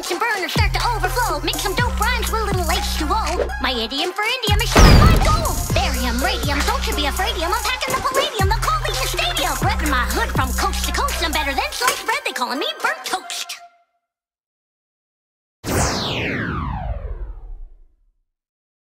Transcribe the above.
Bunsen burners start to overflow. Mix some dope rhymes with a little H2O. My idiom for Indium is shine like gold. Barium, radium, don't you be afraid of 'em. I'm packing the palladium, they'll call me a stadium. Repping my hood from coast to coast, I'm better than sliced bread. They calling me burnt toast.